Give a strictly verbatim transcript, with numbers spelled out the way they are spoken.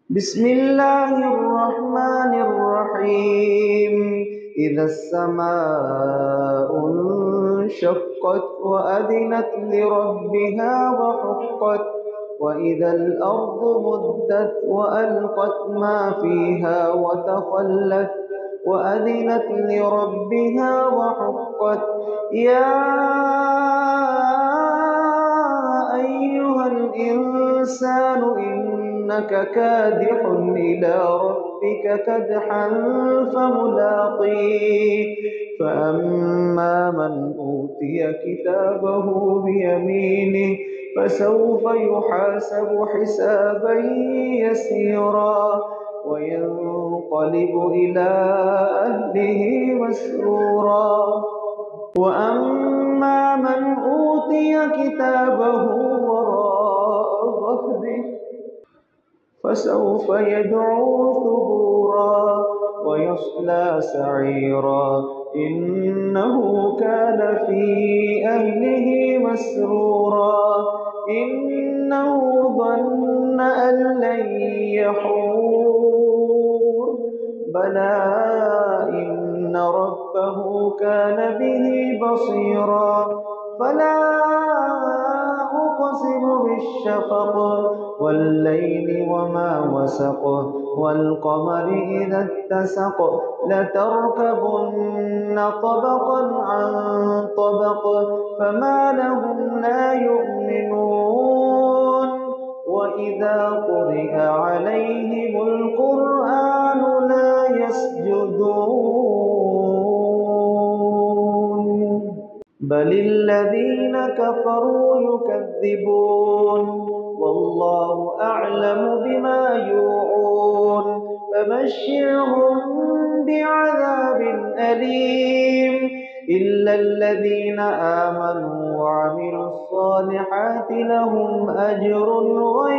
بسم الله الرحمن الرحيم. إذا السماء انشقت وأذنت لربها وحقت، وإذا الأرض مدت وألقت ما فيها وتخلت وأذنت لربها وحقت. يا أيها الإنسان إنك كادح إلى ربك كدحا فملاقيه. فأما من أوتي كتابه بيمينه فسوف يحاسب حسابا يسيرا وينقلب إلى أهله مسرورا. وأما من أوتي كتابه وراء ظهره فسوف يدعو ثبورا ويصلى سعيرا إنه كان في أهله مسرورا إنه ظن أن لن يحور بلى إن ربه كان به بصيرا. فلا أقسم بالشفق والليل وما وسق والقمر إذا اتسق لتركبن طبقا عن طبق فما لهم لا يؤمنون وإذا قرئ عليهم القرآن لا يسجدون بل الذين كفروا يكذبون والله أعلم بما يوعون فبشرهم بعذاب أليم إلا الذين آمنوا وعملوا الصالحات لهم أجر غير